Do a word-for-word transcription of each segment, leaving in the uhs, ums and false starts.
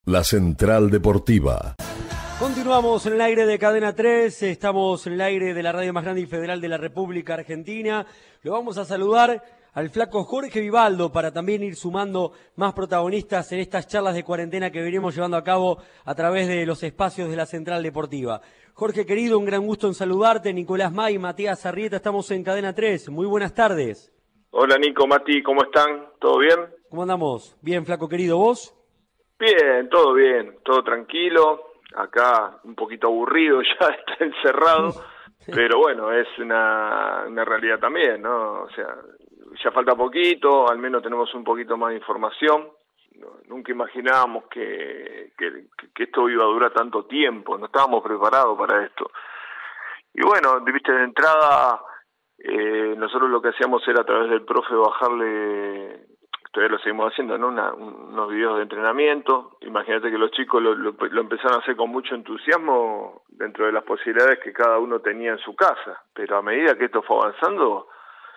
La Central Deportiva. Continuamos en el aire de Cadena tres, estamos en el aire de la radio más grande y federal de la República Argentina. Lo vamos a saludar al flaco Jorge Vivaldo para también ir sumando más protagonistas en estas charlas de cuarentena que venimos llevando a cabo a través de los espacios de la Central Deportiva. Jorge querido, un gran gusto en saludarte. Nicolás May, Matías Arrieta, estamos en Cadena tres. Muy buenas tardes. Hola Nico, Mati, ¿cómo están? ¿Todo bien? ¿Cómo andamos? Bien, flaco querido, ¿vos? Bien, todo bien, todo tranquilo. Acá un poquito aburrido ya está encerrado, pero bueno, es una, una realidad también, ¿no? O sea, ya falta poquito, al menos tenemos un poquito más de información. No, nunca imaginábamos que, que, que esto iba a durar tanto tiempo, no estábamos preparados para esto. Y bueno, viste, de entrada, eh, nosotros lo que hacíamos era a través del profe bajarle, todavía lo seguimos haciendo, ¿no? Una, unos videos de entrenamiento. Imagínate que los chicos lo, lo, lo empezaron a hacer con mucho entusiasmo dentro de las posibilidades que cada uno tenía en su casa. Pero a medida que esto fue avanzando,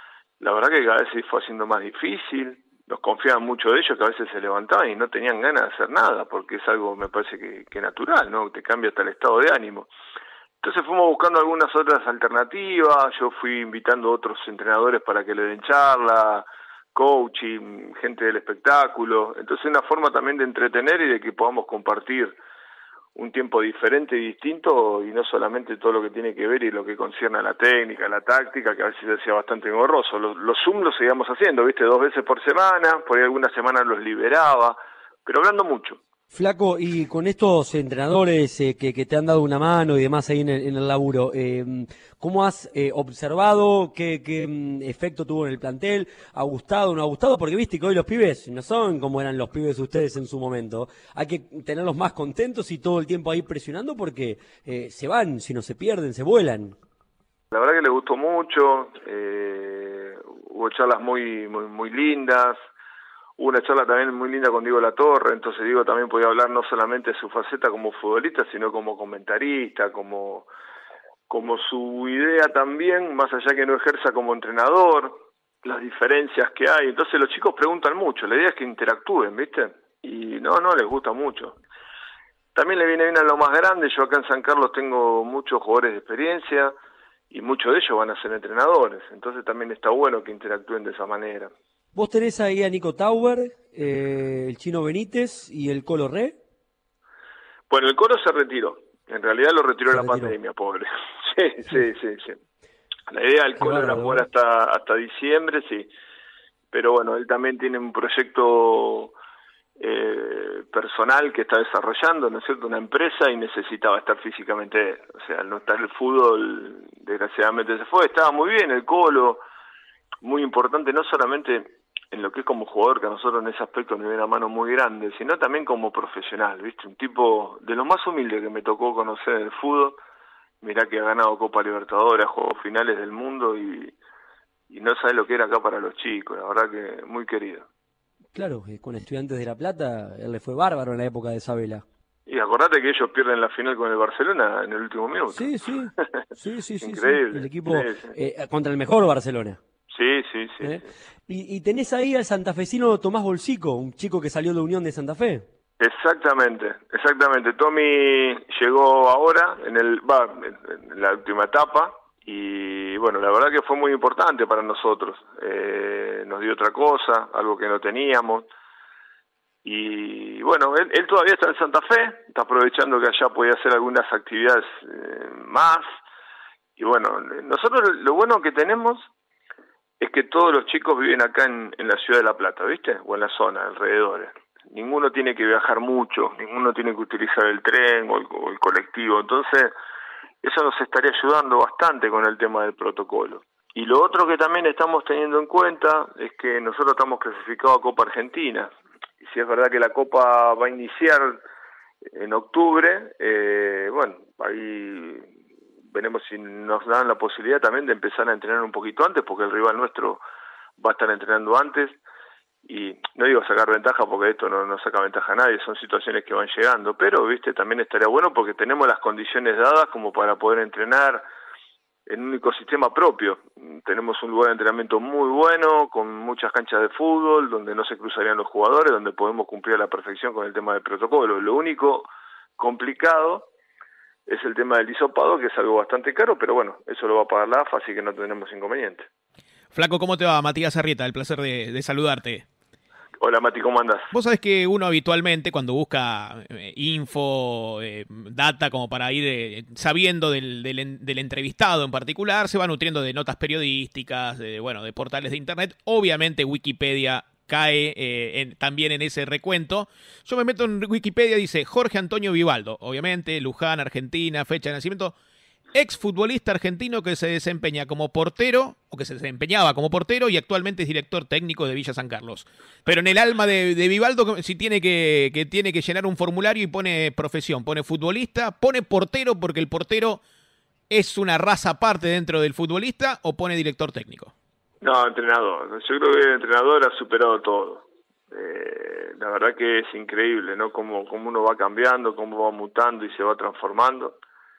la verdad que cada vez se fue haciendo más difícil. Nos confiaban mucho de ellos, que a veces se levantaban y no tenían ganas de hacer nada, porque es algo, me parece que, que natural, ¿no? Te cambia hasta el estado de ánimo. Entonces fuimos buscando algunas otras alternativas. Yo fui invitando a otros entrenadores para que le den charla, coaching, gente del espectáculo. Entonces una forma también de entretener y de que podamos compartir un tiempo diferente y distinto, y no solamente todo lo que tiene que ver y lo que concierne a la técnica, a la táctica, que a veces se hacía bastante engorroso. Los, los Zoom los seguíamos haciendo, viste, dos veces por semana, por ahí algunas semanas los liberaba, pero hablando mucho. Flaco, y con estos entrenadores eh, que, que te han dado una mano y demás ahí en el, en el laburo, eh, ¿cómo has eh, observado qué, qué um, efecto tuvo en el plantel? ¿Ha gustado o no ha gustado? Porque viste que hoy los pibes no son como eran los pibes de ustedes en su momento. Hay que tenerlos más contentos y todo el tiempo ahí presionando porque eh, se van, si no se pierden, se vuelan. La verdad que les gustó mucho, eh, hubo charlas muy, muy, muy lindas. Hubo una charla también muy linda con Diego Latorre, entonces Diego también podía hablar no solamente de su faceta como futbolista, sino como comentarista, como, como su idea también, más allá que no ejerza como entrenador, las diferencias que hay. Entonces los chicos preguntan mucho, la idea es que interactúen, ¿viste? Y no, no, les gusta mucho. También le viene bien a lo más grande. Yo acá en San Carlos tengo muchos jugadores de experiencia y muchos de ellos van a ser entrenadores, entonces también está bueno que interactúen de esa manera. ¿Vos tenés ahí a Nico Tauber, eh, el Chino Benítez y el Colo Re? Bueno, el Colo se retiró. En realidad lo retiró Se la retiró. pandemia, pobre. Sí, sí, sí, sí. La idea del Qué Colo era bárbaro, jugar ¿no? hasta, hasta diciembre, sí. Pero bueno, él también tiene un proyecto eh, personal que está desarrollando, ¿no es cierto? Una empresa, y necesitaba estar físicamente él. O sea, al no estar el fútbol, desgraciadamente se fue. Estaba muy bien el Colo, muy importante, no solamente en lo que es como jugador, que a nosotros en ese aspecto nos dio una mano muy grande, sino también como profesional, ¿viste? Un tipo de lo más humilde que me tocó conocer en el fútbol. Mirá que ha ganado Copa Libertadores, juegos finales del mundo, y, y no sabe lo que era acá para los chicos, la verdad que muy querido. Claro, eh, con Estudiantes de La Plata, él le fue bárbaro en la época de Sabela. Y acordate que ellos pierden la final con el Barcelona en el último minuto. Sí, sí, sí, sí, sí, Increíble. sí. El equipo Sí, sí. eh, contra el mejor Barcelona. Sí, sí, sí. ¿eh? sí. Y, y tenés ahí al santafesino Tomás Bolsico, un chico que salió de Unión de Santa Fe. Exactamente, exactamente. Tommy llegó ahora, en el va, en la última etapa, y bueno, la verdad que fue muy importante para nosotros. Eh, nos dio otra cosa, algo que no teníamos. Y bueno, él, él todavía está en Santa Fe, está aprovechando que allá podía hacer algunas actividades eh, más. Y bueno, nosotros lo bueno que tenemos es que todos los chicos viven acá en, en la ciudad de La Plata, ¿viste? O en la zona, alrededores. Ninguno tiene que viajar mucho, ninguno tiene que utilizar el tren o el, o el colectivo. Entonces, eso nos estaría ayudando bastante con el tema del protocolo. Y lo otro que también estamos teniendo en cuenta es que nosotros estamos clasificados a Copa Argentina. Y si es verdad que la Copa va a iniciar en octubre, eh, bueno, ahí veremos si nos dan la posibilidad también de empezar a entrenar un poquito antes, porque el rival nuestro va a estar entrenando antes. Y no digo sacar ventaja, porque esto no, no saca ventaja a nadie, son situaciones que van llegando, pero viste, también estaría bueno porque tenemos las condiciones dadas como para poder entrenar en un ecosistema propio. Tenemos un lugar de entrenamiento muy bueno, con muchas canchas de fútbol, donde no se cruzarían los jugadores, donde podemos cumplir a la perfección con el tema del protocolo. Lo único complicado es el tema del hisopado, que es algo bastante caro, pero bueno, eso lo va a pagar la A F A, así que no tenemos inconveniente. Flaco, ¿cómo te va? Matías Arrieta, el placer de, de saludarte. Hola Mati, ¿cómo andás? Vos sabés que uno habitualmente cuando busca eh, info, eh, data como para ir eh, sabiendo del, del, del entrevistado en particular, se va nutriendo de notas periodísticas, de, bueno, de portales de internet. Obviamente Wikipedia cae eh, en, también en ese recuento. Yo me meto en Wikipedia, dice Jorge Antonio Vivaldo, obviamente, Luján, Argentina, fecha de nacimiento, exfutbolista argentino que se desempeña como portero, o que se desempeñaba como portero y actualmente es director técnico de Villa San Carlos. Pero en el alma de, de Vivaldo, si tiene que, que tiene que llenar un formulario y pone profesión, pone futbolista, pone portero porque el portero es una raza aparte dentro del futbolista, o pone director técnico. No, entrenador. Yo creo que el entrenador ha superado todo. Eh, la verdad que es increíble, ¿no? Cómo, cómo uno va cambiando, cómo va mutando y se va transformando.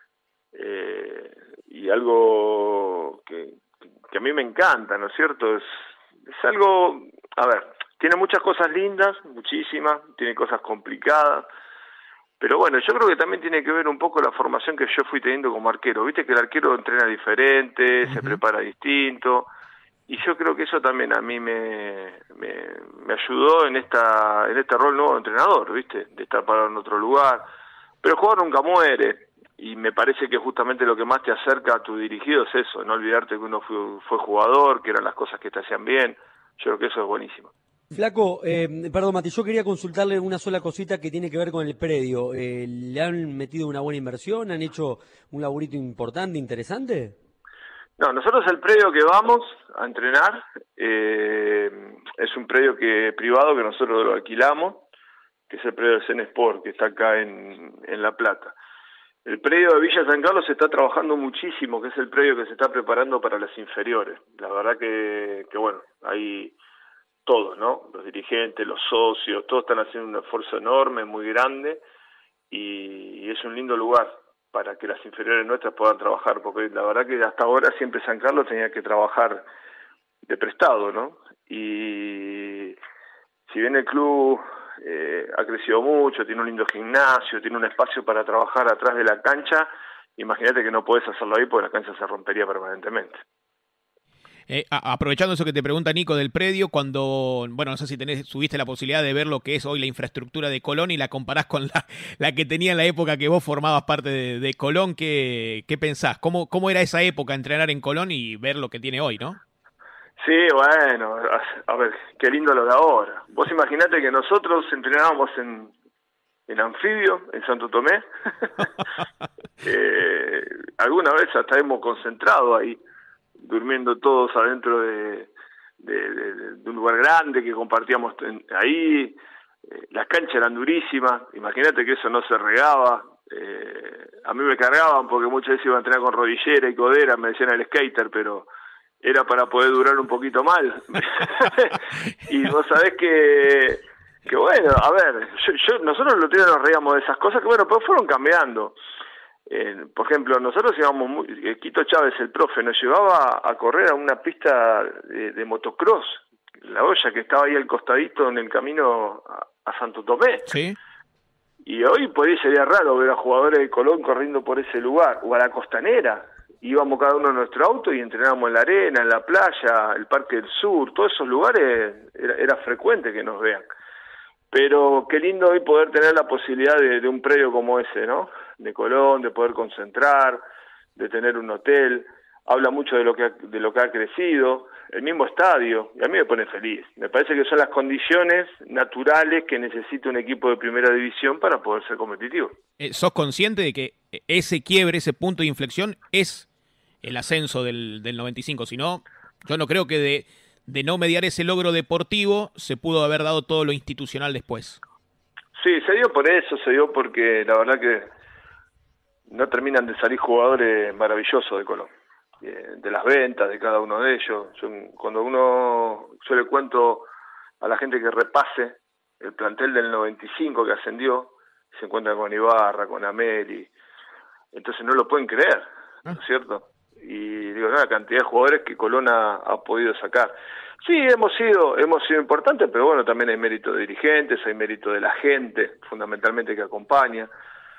Eh, y algo que, que a mí me encanta, ¿no es cierto? Es, es algo, a ver, tiene muchas cosas lindas, muchísimas, tiene cosas complicadas, pero bueno, yo creo que también tiene que ver un poco la formación que yo fui teniendo como arquero. Viste que el arquero entrena diferente, uh-huh. se prepara distinto, y yo creo que eso también a mí me, me, me ayudó en esta en este rol nuevo de entrenador, ¿viste? De estar parado en otro lugar. Pero el jugador nunca muere, y me parece que justamente lo que más te acerca a tu dirigido es eso, no olvidarte que uno fue, fue jugador, que eran las cosas que te hacían bien. Yo creo que eso es buenísimo. Flaco, eh, perdón Mati, yo quería consultarle una sola cosita que tiene que ver con el predio. Eh, ¿Le han metido una buena inversión? ¿Han hecho un laburito importante, interesante? No, nosotros el predio que vamos a entrenar eh, es un predio que privado que nosotros lo alquilamos, que es el predio del Zen Sport, que está acá en, en La Plata. El predio de Villa San Carlos se está trabajando muchísimo, que es el predio que se está preparando para las inferiores. La verdad que, que bueno, hay todos, ¿no? Los dirigentes, los socios, todos están haciendo un esfuerzo enorme, muy grande, y, y es un lindo lugar para que las inferiores nuestras puedan trabajar, porque la verdad que hasta ahora siempre San Carlos tenía que trabajar de prestado, ¿no? Y si bien el club eh, ha crecido mucho, tiene un lindo gimnasio, tiene un espacio para trabajar atrás de la cancha, imagínate que no podés hacerlo ahí porque la cancha se rompería permanentemente. Eh, a, aprovechando eso que te pregunta Nico del predio, cuando, bueno, no sé si tenés, tuviste la posibilidad de ver lo que es hoy la infraestructura de Colón y la comparás con la, la que tenía en la época que vos formabas parte de, de Colón, ¿qué, qué pensás? ¿Cómo, ¿Cómo era esa época entrenar en Colón y ver lo que tiene hoy, no? Sí, bueno, a, a ver, qué lindo lo de ahora. Vos imaginate que nosotros entrenábamos en, en anfibio, en Santo Tomé. eh, alguna vez hasta hemos concentrado ahí, durmiendo todos adentro de, de, de, de un lugar grande que compartíamos en, ahí. Eh, las canchas eran durísimas, imagínate que eso no se regaba. Eh, a mí me cargaban porque muchas veces iba a entrenar con rodillera y codera, me decían el skater, pero era para poder durar un poquito más. Y vos sabés que, que bueno, a ver, yo, yo, nosotros los tíos nos reíamos de esas cosas que bueno, pues fueron cambiando. Eh, por ejemplo, nosotros íbamos, muy, eh, Quito Chávez, el profe, nos llevaba a correr a una pista de, de motocross, la olla que estaba ahí al costadito en el camino a, a Santo Tomé. Sí. Y hoy por ahí sería raro ver a jugadores de Colón corriendo por ese lugar, o a la Costanera. Íbamos cada uno en nuestro auto y entrenábamos en la arena, en la playa, el Parque del Sur, todos esos lugares era, era frecuente que nos vean. Pero qué lindo hoy poder tener la posibilidad de, de un predio como ese, ¿no? De Colón, de poder concentrar, de tener un hotel. Habla mucho de lo que ha, de lo que ha crecido, el mismo estadio, y a mí me pone feliz. Me parece que son las condiciones naturales que necesita un equipo de primera división para poder ser competitivo. Eh, ¿Sos consciente de que ese quiebre, ese punto de inflexión es el ascenso del, del noventa y cinco? Si no, yo no creo que de, de no mediar ese logro deportivo se pudo haber dado todo lo institucional después. Sí, se dio por eso, se dio porque la verdad que no terminan de salir jugadores maravillosos de Colón, de las ventas de cada uno de ellos. Yo, cuando uno, yo le cuento a la gente que repase el plantel del noventa y cinco que ascendió, se encuentra con Ibarra, con Ameli, entonces no lo pueden creer, ¿no es cierto? y digo, la cantidad de jugadores que Colón ha, ha podido sacar. Sí, hemos sido, hemos sido importantes, pero bueno, también hay mérito de dirigentes, hay mérito de la gente, fundamentalmente que acompaña,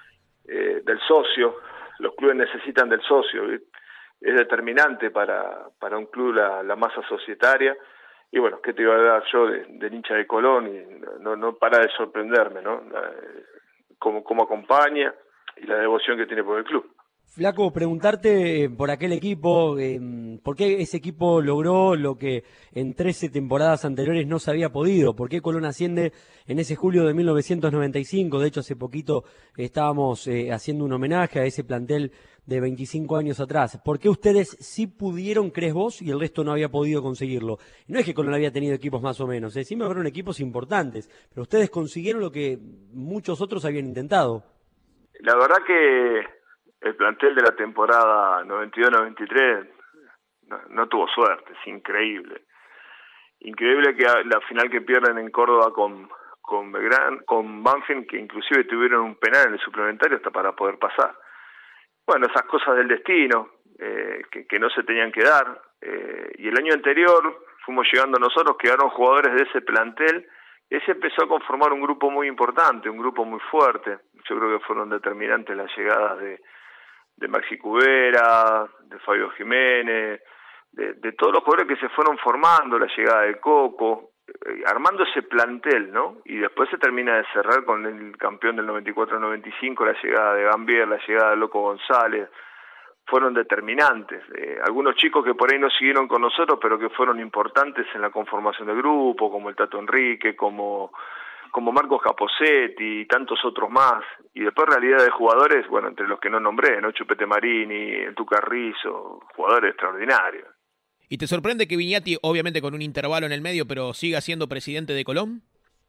eh, del socio. Los clubes necesitan del socio, ¿sí? Es determinante para, para un club la, la masa societaria. Y bueno, ¿qué te iba a dar yo de, del hincha de Colón? Y no, no para de sorprenderme, ¿no? La, cómo, cómo acompaña y la devoción que tiene por el club. Flaco, preguntarte por aquel equipo, eh, ¿por qué ese equipo logró lo que en trece temporadas anteriores no se había podido? ¿Por qué Colón asciende en ese julio de mil novecientos noventa y cinco? De hecho, hace poquito estábamos eh, haciendo un homenaje a ese plantel de veinticinco años atrás. ¿Por qué ustedes sí pudieron, crees vos, y el resto no había podido conseguirlo? No es que Colón había tenido equipos más o menos, ¿eh? Sí me fueron equipos importantes, pero ustedes consiguieron lo que muchos otros habían intentado. La verdad que el plantel de la temporada noventa y dos noventa y tres no, no tuvo suerte, es increíble. Increíble que la final que pierden en Córdoba con, con Belgrano, con Banfield, que inclusive tuvieron un penal en el suplementario hasta para poder pasar. Bueno, esas cosas del destino, eh, que, que no se tenían que dar. Eh, y el año anterior fuimos llegando nosotros, quedaron jugadores de ese plantel, y se empezó a conformar un grupo muy importante, un grupo muy fuerte. Yo creo que fueron determinantes las llegadas de de Maxi Cubera, de Fabio Jiménez, de, de todos los jugadores que se fueron formando, la llegada de Coco, eh, armando ese plantel, ¿no? Y después se termina de cerrar con el campeón del noventa y cuatro noventa y cinco, la llegada de Gambier, la llegada de Loco González, fueron determinantes. Eh, algunos chicos que por ahí no siguieron con nosotros, pero que fueron importantes en la conformación del grupo, como el Tato Enrique, como... como Marcos Caposetti y tantos otros más, y después realidad de jugadores, bueno, entre los que no nombré, ¿no? Chupete Marini, el Tuca Rizzo, jugadores extraordinarios. ¿Y te sorprende que Viñati, obviamente con un intervalo en el medio, pero siga siendo presidente de Colón?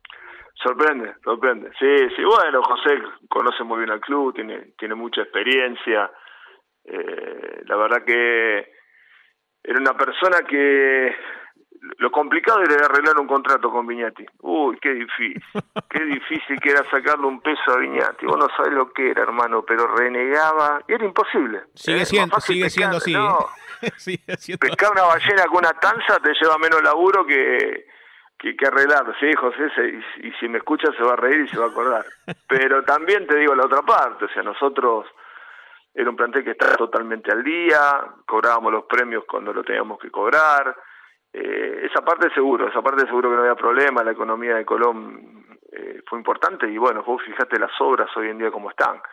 Sorprende, sorprende. Sí, sí, bueno, José conoce muy bien al club, tiene, tiene mucha experiencia, eh, la verdad que era una persona que... Lo complicado era arreglar un contrato con Viñati. Uy, qué difícil. Qué difícil que era sacarle un peso a Viñati. Vos no sabés lo que era, hermano, pero renegaba. Era imposible. Sigue, ¿eh? siendo, sigue pescar, siendo así. No. ¿eh? sigue siendo Pescar una ballena con una tanza te lleva menos laburo que, que, que arreglarlo. Sí, José, se, y, y si me escucha se va a reír y se va a acordar. Pero también te digo la otra parte. O sea, nosotros... Era un plantel que estaba totalmente al día. Cobrábamos los premios cuando lo teníamos que cobrar. Eh, esa parte seguro, esa parte seguro que no había problema, la economía de Colón eh, fue importante y bueno, vos fijate las obras hoy en día como están.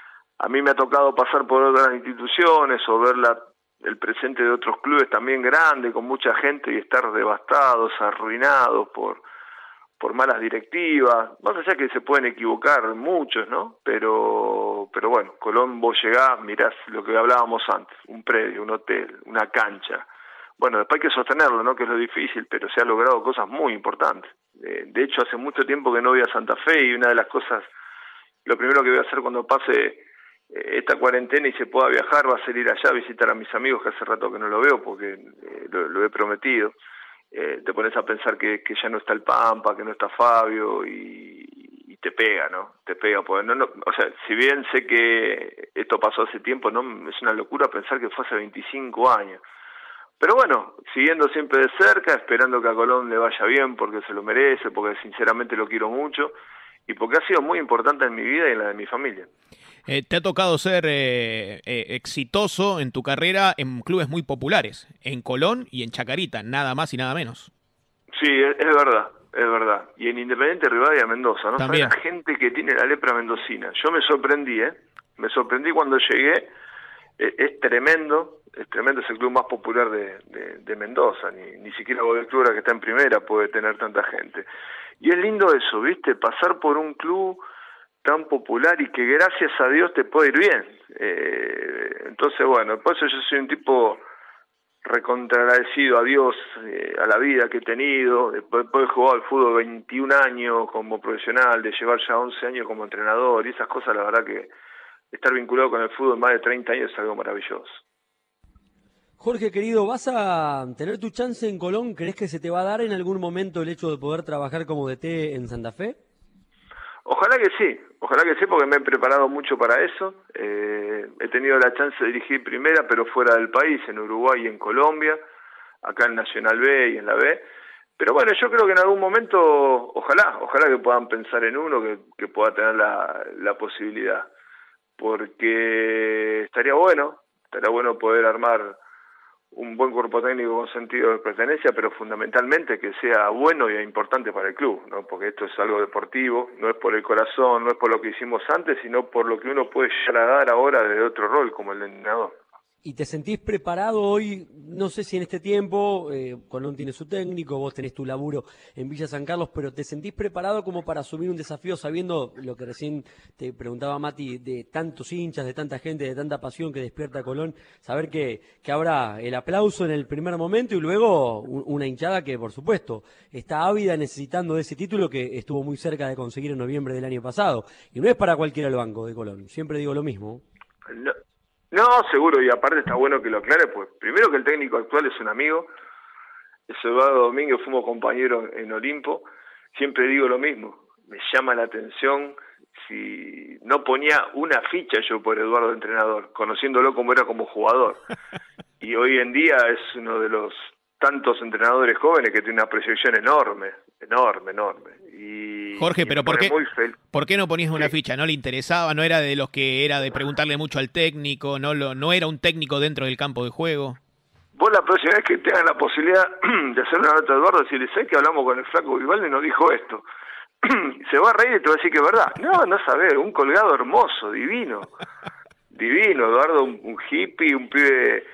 A mí me ha tocado pasar por otras instituciones o ver la, el presente de otros clubes también grandes, con mucha gente y estar devastados, arruinados por, por malas directivas, más allá que se pueden equivocar muchos, ¿no? Pero, pero bueno, Colón vos llegás, mirás lo que hablábamos antes, un predio, un hotel, una cancha. Bueno, después hay que sostenerlo, ¿no? Que es lo difícil, pero se han logrado cosas muy importantes. Eh, de hecho, hace mucho tiempo que no voy a Santa Fe y una de las cosas, lo primero que voy a hacer cuando pase eh, esta cuarentena y se pueda viajar va a ser ir allá a visitar a mis amigos, que hace rato que no lo veo porque eh, lo, lo he prometido. Eh, te pones a pensar que, que ya no está el Pampa, que no está Fabio y, y te pega, ¿no? Te pega. Porque no, no, o sea, si bien sé que esto pasó hace tiempo, no es una locura pensar que fue hace veinticinco años. Pero bueno, siguiendo siempre de cerca, esperando que a Colón le vaya bien porque se lo merece, porque sinceramente lo quiero mucho y porque ha sido muy importante en mi vida y en la de mi familia. Eh, te ha tocado ser eh, eh, exitoso en tu carrera en clubes muy populares, en Colón y en Chacarita, nada más y nada menos. Sí, es, es verdad, es verdad. Y en Independiente Rivadavia, Mendoza, ¿no? También. Sabes la gente que tiene la lepra mendocina. Yo me sorprendí, ¿eh? Me sorprendí cuando llegué. Eh, es tremendo. Es tremendo, es el club más popular de, de, de Mendoza, ni, ni siquiera Bodetura, que está en primera, puede tener tanta gente. Y es lindo eso, ¿viste? Pasar por un club tan popular y que gracias a Dios te puede ir bien. Eh, entonces, bueno, por eso yo soy un tipo recontraagradecido a Dios, eh, a la vida que he tenido, después de jugar al fútbol veintiún años como profesional, de llevar ya once años como entrenador, y esas cosas, la verdad que estar vinculado con el fútbol más de treinta años es algo maravilloso. Jorge, querido, ¿vas a tener tu chance en Colón? ¿Crees que se te va a dar en algún momento el hecho de poder trabajar como D T en Santa Fe? Ojalá que sí, Ojalá que sí, porque me he preparado mucho para eso. Eh, he tenido la chance de dirigir primera, pero fuera del país, en Uruguay y en Colombia, acá en Nacional B y en la B. Pero bueno, yo creo que en algún momento, ojalá, ojalá que puedan pensar en uno que, que pueda tener la, la posibilidad. Porque estaría bueno, estaría bueno poder armar un buen cuerpo técnico con sentido de pertenencia, pero fundamentalmente que sea bueno y importante para el club, ¿no? Porque esto es algo deportivo, no es por el corazón, no es por lo que hicimos antes, sino por lo que uno puede llegar a dar ahora de otro rol, como el de entrenador. ¿Y te sentís preparado hoy? No sé si en este tiempo, eh, Colón tiene su técnico, vos tenés tu laburo en Villa San Carlos, pero ¿te sentís preparado como para asumir un desafío sabiendo lo que recién te preguntaba Mati, de tantos hinchas, de tanta gente, de tanta pasión que despierta Colón, saber que, que habrá el aplauso en el primer momento y luego un, una hinchada que, por supuesto, está ávida necesitando de ese título que estuvo muy cerca de conseguir en noviembre del año pasado? Y no es para cualquiera el banco de Colón, siempre digo lo mismo. No. No, seguro, y aparte está bueno que lo aclare, pues primero que el técnico actual es un amigo, es Eduardo Domínguez, fuimos compañeros en Olimpo, siempre digo lo mismo, me llama la atención si no ponía una ficha yo por Eduardo de entrenador, conociéndolo como era como jugador, y hoy en día es uno de los tantos entrenadores jóvenes que tiene una proyección enorme, enorme, enorme. Y, Jorge, y pero ¿por qué, fel... ¿por qué no ponías una sí. ficha? ¿No le interesaba? ¿No era de los que era de preguntarle mucho al técnico? ¿No lo, no era un técnico dentro del campo de juego? Vos la próxima vez que tengan la posibilidad de hacer una nota a Eduardo, decirle, sé que hablamos con el flaco Vivaldi y nos dijo esto. Se va a reír y te va a decir que es verdad. No, no sabés, un colgado hermoso, divino. Divino, Eduardo, un, un hippie, un pibe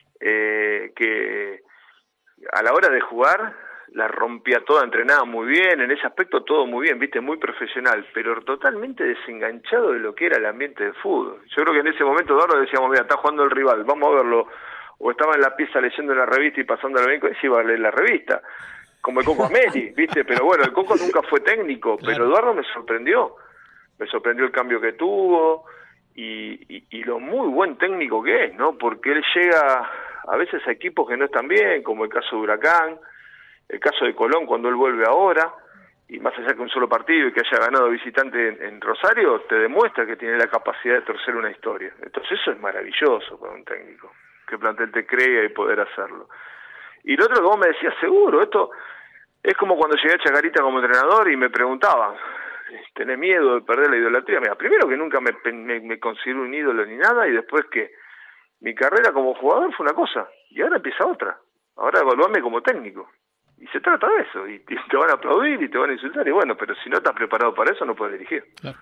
eh, que a la hora de jugar la rompía toda, entrenaba muy bien, en ese aspecto todo muy bien, viste, muy profesional, pero totalmente desenganchado de lo que era el ambiente de fútbol. Yo creo que en ese momento Eduardo decíamos, mira, está jugando el rival, vamos a verlo, o estaba en la pieza leyendo la revista y pasando al banco y se iba a leer la revista, como el Coco Ameli, viste, pero bueno, el Coco nunca fue técnico, claro. Pero Eduardo me sorprendió, me sorprendió el cambio que tuvo y, y, y lo muy buen técnico que es, ¿no? Porque él llega a veces a equipos que no están bien, como el caso de Huracán, el caso de Colón cuando él vuelve ahora, y más allá que un solo partido y que haya ganado visitante en, en Rosario, te demuestra que tiene la capacidad de torcer una historia. Entonces eso es maravilloso para un técnico, que el plantel te crea y poder hacerlo. Y lo otro que vos me decías, seguro, esto es como cuando llegué a Chacarita como entrenador y me preguntaban, ¿tenés miedo de perder la idolatría? Mira, primero que nunca me, me, me considero un ídolo ni nada, y después que mi carrera como jugador fue una cosa, y ahora empieza otra. Ahora evaluarme como técnico. Y se trata de eso, y te van a aplaudir y te van a insultar, y bueno, pero si no estás preparado para eso no puedes dirigir. Claro.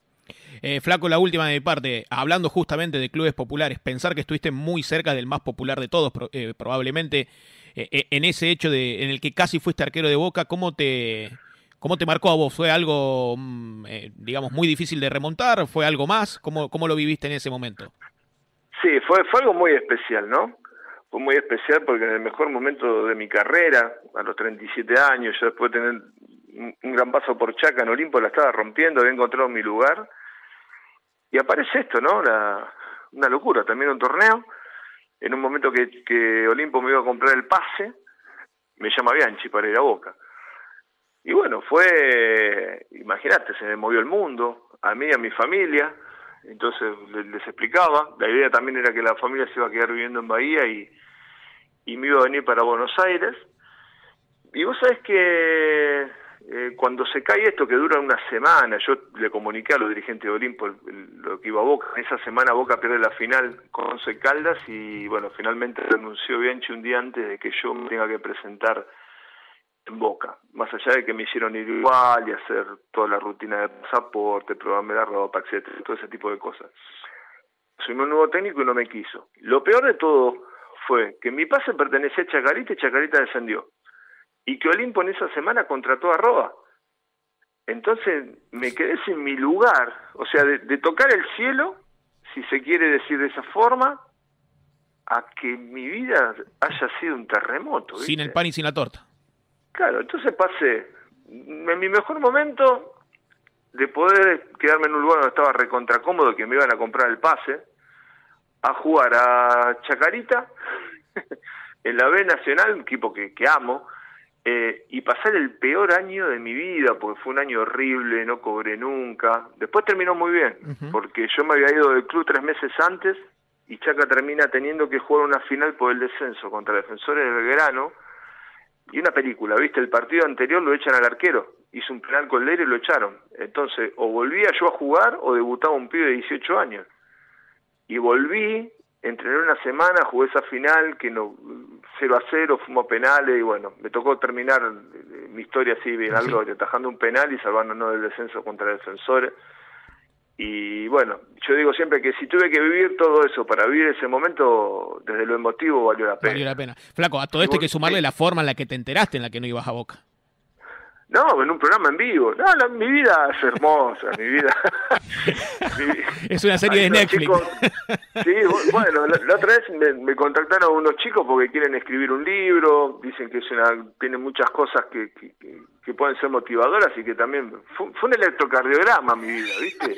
Eh, Flaco, la última de mi parte, hablando justamente de clubes populares, pensar que estuviste muy cerca del más popular de todos, eh, probablemente eh, en ese hecho de en el que casi fuiste arquero de Boca, ¿cómo te, cómo te marcó a vos? ¿Fue algo, eh, digamos, muy difícil de remontar? ¿Fue algo más? ¿Cómo, cómo lo viviste en ese momento? Sí, fue, fue algo muy especial, ¿no? Fue muy especial porque en el mejor momento de mi carrera, a los treinta y siete años, yo después de tener un gran paso por Chaca en Olimpo, la estaba rompiendo, había encontrado mi lugar, y aparece esto, ¿no? La, una locura, también un torneo, en un momento que, que Olimpo me iba a comprar el pase, me llama Bianchi para ir a Boca. Y bueno, fue, imagínate, se me movió el mundo, a mí, a mi familia. Entonces les explicaba, la idea también era que la familia se iba a quedar viviendo en Bahía y, y me iba a venir para Buenos Aires. Y vos sabés que eh, cuando se cae esto, que dura una semana, yo le comuniqué a los dirigentes de Olimpo el, el, lo que iba a Boca. Esa semana Boca pierde la final con Once Caldas y bueno, finalmente renunció Bianchi un día antes de que yo me tenga que presentar en Boca, más allá de que me hicieron ir igual y hacer toda la rutina de pasaporte, probarme la ropa, etcétera, todo ese tipo de cosas. Soy un nuevo técnico y no me quiso. Lo peor de todo fue que mi pase pertenecía a Chacarita y Chacarita descendió. Y que Olimpo en esa semana contrató a Roa. Entonces me quedé sin mi lugar, o sea, de, de tocar el cielo, si se quiere decir de esa forma, a que mi vida haya sido un terremoto, ¿viste? Sin el pan y sin la torta. Claro, entonces pasé en mi mejor momento de poder quedarme en un lugar donde estaba recontra cómodo, que me iban a comprar el pase, a jugar a Chacarita, en la B Nacional, un equipo que, que amo, eh, y pasar el peor año de mi vida, porque fue un año horrible, no cobré nunca. Después terminó muy bien, uh-huh. porque yo me había ido del club tres meses antes, y Chaca termina teniendo que jugar una final por el descenso contra Defensores de Belgrano, y una película, ¿viste? El partido anterior lo echan al arquero, hizo un penal con Leire y lo echaron. Entonces, o volvía yo a jugar, o debutaba un pibe de dieciocho años. Y volví, entrené una semana, jugué esa final, que no cero a cero, fuimos penales, y bueno, me tocó terminar mi historia así, bien al gloria, atajando un penal y salvándonos del descenso contra Defensores. Y bueno, yo digo siempre que si tuve que vivir todo eso para vivir ese momento, desde lo emotivo valió la pena. Valió la pena. Flaco, a todo esto hay que sumarle la forma en la que te enteraste, en la que no ibas a Boca. No, en un programa en vivo. No, la, mi vida es hermosa, mi vida. mi, es una serie de Netflix. Chicos, sí, bueno, la, la otra vez me, me contactaron unos chicos porque quieren escribir un libro, dicen que es una, tiene muchas cosas que, que, que, que pueden ser motivadoras y que también... Fue, fue un electrocardiograma mi vida, ¿viste?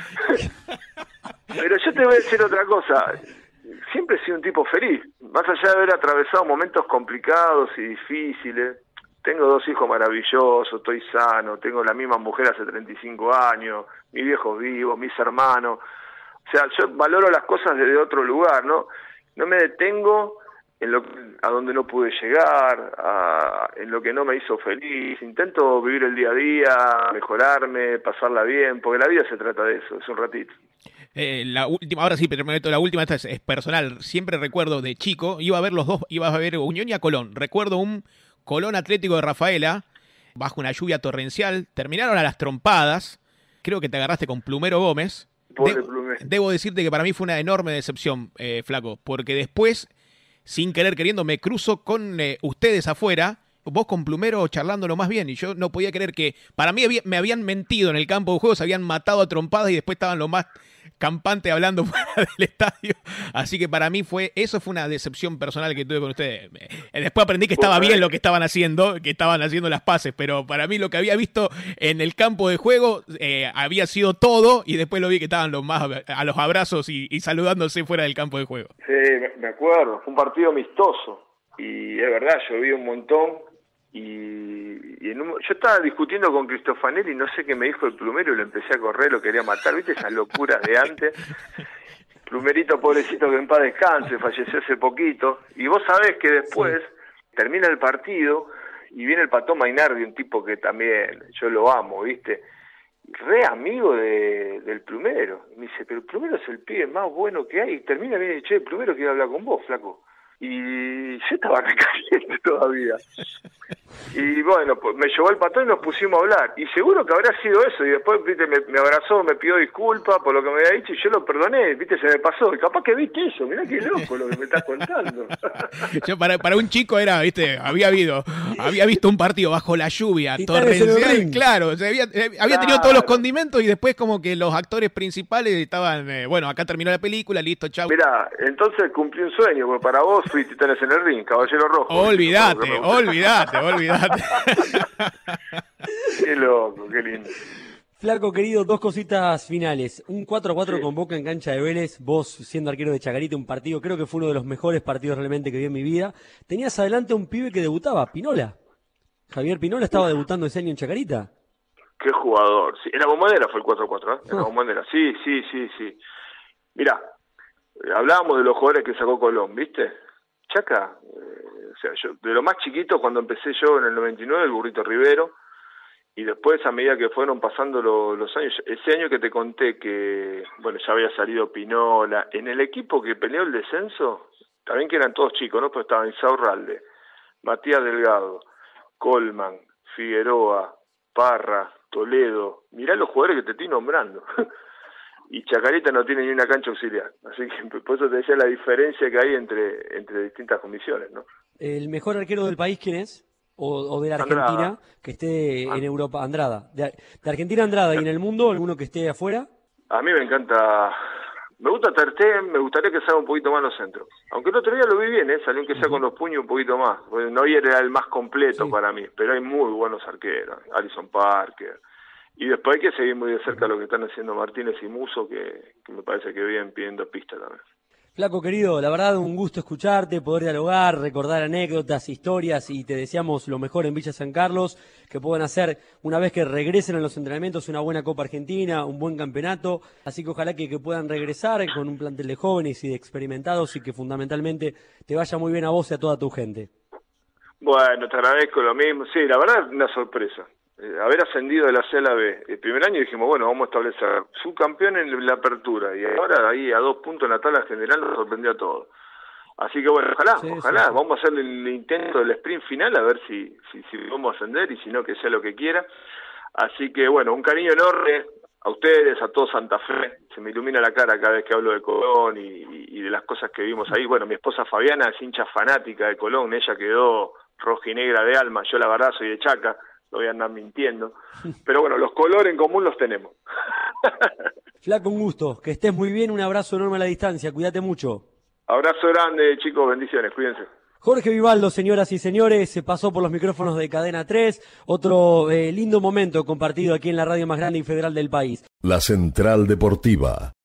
Pero yo te voy a decir otra cosa. Siempre he sido un tipo feliz. Más allá de haber atravesado momentos complicados y difíciles... Tengo dos hijos maravillosos, estoy sano, tengo la misma mujer hace treinta y cinco años, mis viejos vivos, mis hermanos. O sea, yo valoro las cosas desde otro lugar, ¿no? No me detengo en lo a donde no pude llegar, a, en lo que no me hizo feliz. Intento vivir el día a día, mejorarme, pasarla bien, porque la vida se trata de eso, es un ratito. Eh, la última, ahora sí, pero la última esta es, es personal. Siempre recuerdo de chico, iba a ver los dos, iba a ver Unión y a Colón. Recuerdo un Colón Atlético de Rafaela, bajo una lluvia torrencial, terminaron a las trompadas, creo que te agarraste con Plumero Gómez. De, debo decirte que para mí fue una enorme decepción, eh, Flaco, porque después, sin querer queriendo, me cruzo con eh, ustedes afuera, vos con Plumero charlándolo más bien, y yo no podía creer que, para mí había, me habían mentido en el campo de juego, se habían matado a trompadas y después estaban lo más campante hablando fuera del estadio, así que para mí fue, eso fue una decepción personal que tuve con ustedes. Después aprendí que estaba bien lo que estaban haciendo, que estaban haciendo las pases, pero para mí lo que había visto en el campo de juego eh, había sido todo, y después lo vi que estaban los más a los abrazos y, y saludándose fuera del campo de juego. Sí, me acuerdo, fue un partido amistoso, y es verdad, lloví un montón, y, y en un, yo estaba discutiendo con Cristofanelli, no sé qué me dijo el Plumero, y lo empecé a correr, lo quería matar, ¿viste? Esas locuras de antes. Plumerito, pobrecito, que en paz descanse, falleció hace poquito, y vos sabés que después sí. termina el partido, y viene el Pato Mainardi, un tipo que también yo lo amo, ¿viste? Re amigo de, del Plumero, y me dice, pero el Plumero es el pibe más bueno que hay, y termina y viene, che, el Plumero quiere hablar con vos, flaco. Y yo estaba recaliente todavía. Y bueno, pues me llevó el Patón y nos pusimos a hablar. Y seguro que habrá sido eso. Y después, viste, me, me abrazó, me pidió disculpas por lo que me había dicho y yo lo perdoné. Viste, se me pasó. Y capaz que viste eso. Mirá qué loco lo que me estás contando. Yo para, para un chico era, viste, había habido, había visto un partido bajo la lluvia, torrencial, claro. O sea, había, había claro. tenido todos los condimentos y después como que los actores principales estaban, eh, bueno, acá terminó la película, listo, chau. Mirá, entonces cumplí un sueño, porque para vos fui Titanes en el Ring, Caballero Rojo. Olvídate, olvídate, olvídate. Qué loco, qué lindo. Flaco querido, dos cositas finales. Un cuatro a cuatro sí. con Boca en cancha de Vélez, vos siendo arquero de Chacarita, un partido, creo que fue uno de los mejores partidos realmente que vi en mi vida. Tenías adelante un pibe que debutaba, Pinola. Javier Pinola estaba debutando ese año en Chacarita. Qué jugador. Sí, en la Bombonera fue el cuatro a cuatro, ¿eh? En la Bombonera, sí, sí, sí, sí. Mirá, hablábamos de los jugadores que sacó Colón, ¿viste? Chaca, eh, o sea, yo de lo más chiquito cuando empecé yo en el noventa y nueve, el Burrito Rivero, y después a medida que fueron pasando lo, los años, ese año que te conté que, bueno, ya había salido Pinola, en el equipo que peleó el descenso, también que eran todos chicos, ¿no? Pues estaban Insaurralde, Matías Delgado, Colman, Figueroa, Parra, Toledo, mirá los jugadores que te estoy nombrando. Y Chacarita no tiene ni una cancha auxiliar, así que por eso te decía la diferencia que hay entre entre distintas condiciones, ¿no? ¿El mejor arquero del país quién es? O, o de la Argentina, Andrada. Que esté en Europa, Andrada. De, de Argentina Andrada, ¿y en el mundo alguno que esté afuera? A mí me encanta, me gusta Ter Stegen, me gustaría que salga un poquito más los centros. Aunque el otro día lo vi bien, ¿eh? Salió que sea uh-huh. con los puños un poquito más. No era el más completo sí. para mí, pero hay muy buenos arqueros. Alison Parker. Y después hay que seguir muy de cerca lo que están haciendo Martínez y Muso, que, que me parece que vienen pidiendo pista también. Flaco querido, la verdad un gusto escucharte, poder dialogar, recordar anécdotas, historias y te deseamos lo mejor en Villa San Carlos, que puedan hacer una vez que regresen a los entrenamientos una buena Copa Argentina, un buen campeonato, así que ojalá que, que puedan regresar con un plantel de jóvenes y de experimentados y que fundamentalmente te vaya muy bien a vos y a toda tu gente. Bueno, te agradezco lo mismo, sí, la verdad una sorpresa. Eh, haber ascendido de la C a la B, el primer año dijimos, bueno, vamos a establecer subcampeón en la apertura, y ahora ahí a dos puntos en la tabla general nos sorprendió a todos. Así que bueno, ojalá, sí, ojalá, sí. Vamos a hacer el intento del sprint final, a ver si, si, si vamos a ascender, y si no, que sea lo que quiera. Así que bueno, un cariño enorme a ustedes, a todo Santa Fe, se me ilumina la cara cada vez que hablo de Colón y, y, y de las cosas que vimos ahí. Bueno, mi esposa Fabiana es hincha fanática de Colón, ella quedó roja y negra de alma, yo la verdad soy de Chaca, no voy a andar mintiendo, pero bueno, los colores en común los tenemos. Flaco, un gusto, que estés muy bien, un abrazo enorme a la distancia, cuídate mucho. Abrazo grande, chicos, bendiciones, cuídense. Jorge Vivaldo, señoras y señores, se pasó por los micrófonos de Cadena tres, otro eh, lindo momento compartido aquí en la radio más grande y federal del país. La Central Deportiva.